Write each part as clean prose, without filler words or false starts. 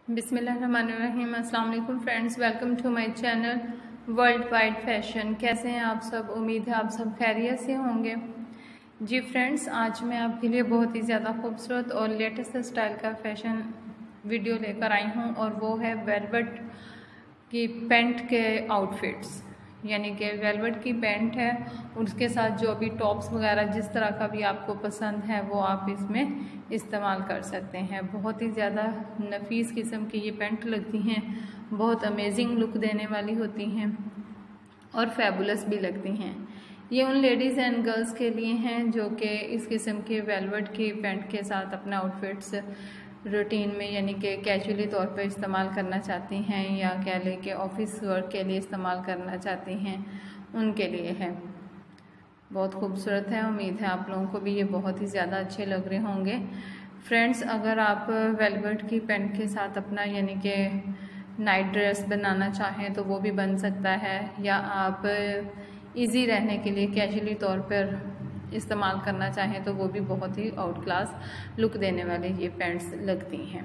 बिस्मिल्लाहिर्रहमानिर्रहीम। अस्सलाम वालेकुम friends, welcome to my channel world wide fashion. कैसे हैं आप सब? उम्मीद है आप सब खैरियत से होंगे। जी फ्रेंड्स, आज मैं आपके लिए बहुत ही ज़्यादा खूबसूरत और लेटेस्ट स्टाइल का फैशन वीडियो लेकर आई हूँ, और वो है वेलवेट की पैंट के आउटफिट्स। यानी कि वेलवेट की पैंट है, उसके साथ जो भी टॉप्स वगैरह जिस तरह का भी आपको पसंद है वो आप इसमें इस्तेमाल कर सकते हैं। बहुत ही ज़्यादा नफीस किस्म की ये पैंट लगती हैं, बहुत अमेजिंग लुक देने वाली होती हैं और फैबुलस भी लगती हैं। ये उन लेडीज़ एंड गर्ल्स के लिए हैं जो कि इस किस्म के वेलवेट की पैंट के साथ अपना आउटफिट्स रूटीन में यानी कि कैजुअली तौर पर इस्तेमाल करना चाहती हैं, या कह लें कि ऑफिस वर्क के लिए इस्तेमाल करना चाहती हैं, उनके लिए है। बहुत खूबसूरत है। उम्मीद है आप लोगों को भी ये बहुत ही ज़्यादा अच्छे लग रहे होंगे। फ्रेंड्स, अगर आप वेलवेट की पैंट के साथ अपना यानी कि नाइट ड्रेस बनाना चाहें तो वो भी बन सकता है, या आप इजी रहने के लिए कैजुअली तौर पर इस्तेमाल करना चाहें तो वो भी बहुत ही आउट क्लास लुक देने वाले ये पैंट्स लगती हैं।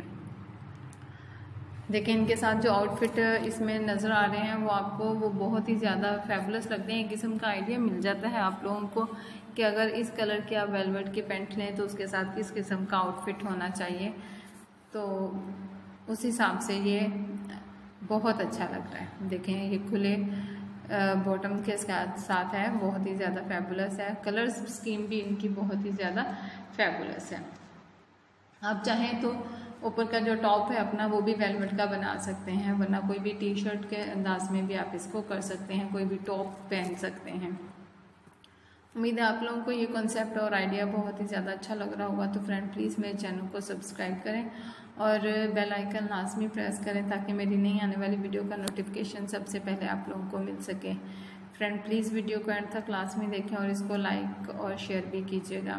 देखिए, इनके साथ जो आउटफिट इसमें नज़र आ रहे हैं वो आपको वो बहुत ही ज़्यादा फैबुलस लगते हैं। एक किस्म का आइडिया मिल जाता है आप लोगों को कि अगर इस कलर की आप वेलवेट की पैंट लें तो उसके साथ किस किस्म का आउटफिट होना चाहिए, तो उस हिसाब से ये बहुत अच्छा लग रहा है। देखें, ये खुले बॉटम के साथ है, बहुत ही ज़्यादा फैबुलस है। कलर स्कीम भी इनकी बहुत ही ज़्यादा फैबुलस है। आप चाहें तो ऊपर का जो टॉप है अपना वो भी वेलवेट का बना सकते हैं, वरना कोई भी टी शर्ट के अंदाज में भी आप इसको कर सकते हैं, कोई भी टॉप पहन सकते हैं। उम्मीद है आप लोगों को ये कॉन्सेप्ट और आइडिया बहुत ही ज़्यादा अच्छा लग रहा होगा। तो फ्रेंड, प्लीज़ मेरे चैनल को सब्सक्राइब करें और बेल आइकन लाजमी प्रेस करें ताकि मेरी नई आने वाली वीडियो का नोटिफिकेशन सबसे पहले आप लोगों को मिल सके। फ्रेंड, प्लीज़ वीडियो को एंड तक लाजमी देखें और इसको लाइक और शेयर भी कीजिएगा।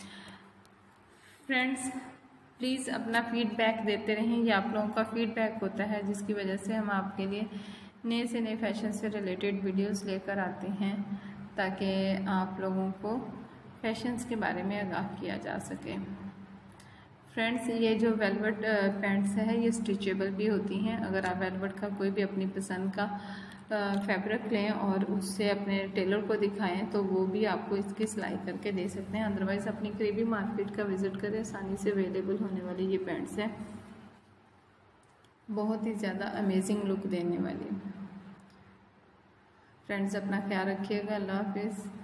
फ्रेंड्स, प्लीज़ अपना फीडबैक देते रहें। ये आप लोगों का फीडबैक होता है जिसकी वजह से हम आपके लिए नए से नए फैशन से रिलेटेड वीडियोस लेकर आते हैं, ताकि आप लोगों को फैशंस के बारे में आगाह किया जा सके। फ्रेंड्स, ये जो वेलवेट पैंट्स है ये स्टिचेबल भी होती हैं। अगर आप वेलवेट का कोई भी अपनी पसंद का फैब्रिक लें और उससे अपने टेलर को दिखाएं तो वो भी आपको इसकी सिलाई करके दे सकते हैं। अदरवाइज़ अपनी करीबी मार्केट का विजिट करें, आसानी से अवेलेबल होने वाली ये पैंट्स हैं, बहुत ही ज़्यादा अमेजिंग लुक देने वाली। फ्रेंड्स, अपना ख्याल रखिएगा। अल्लाह हाफिज़।